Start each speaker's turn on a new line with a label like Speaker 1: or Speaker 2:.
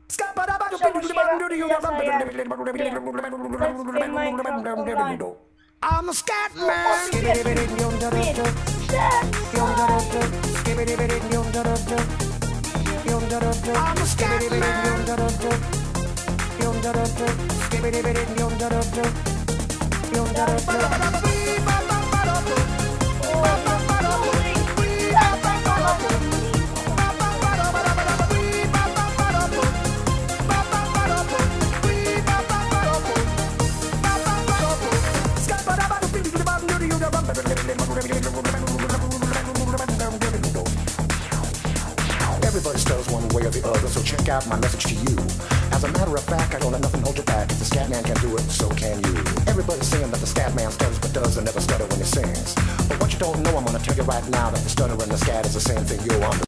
Speaker 1: Siamo Shira saya Let's play Minecraft online.
Speaker 2: I'm a scat man. I'm a scat Everybody stutters one way or the other, so check out my message to you. As a matter of fact, I don't let nothing hold you back. If the scat man can do it, so can you. Everybody's saying that the scat man stutters but doesn't never stutter when he sings. But what you don't know, I'm gonna tell you right now that the stutter and the scat is the same thing. Yo, I'm the